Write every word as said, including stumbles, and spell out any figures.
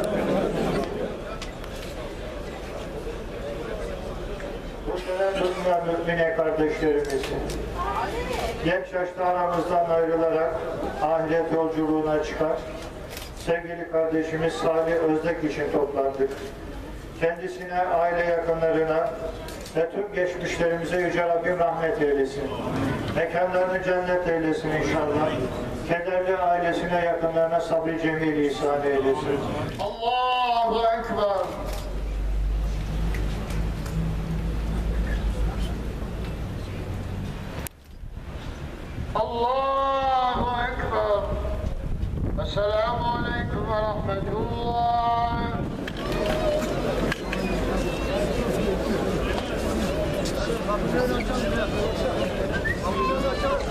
Bu sene dünya mümine kardeşlerimizi genç yaşta aramızdan ayrılarak ahiret yolculuğuna çıkar. Sevgili kardeşimiz Salih Özdek için toplandık. Kendisine, aile yakınlarına ve tüm geçmişlerimize Yüce Rabbim rahmet eylesin. Mekanlarını cennet eylesin inşallah. Kederli ailesine, yakınlarına sabır cemil ihsan eylesin. Allahu Ekber. Allahu Ekber. Esselamu Aleyküm ve Rahmetullah. Kapıdan açalım. Kapıdan açalım.